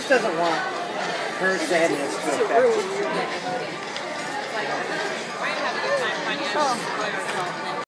just doesn't want her sadness to affect you. Oh.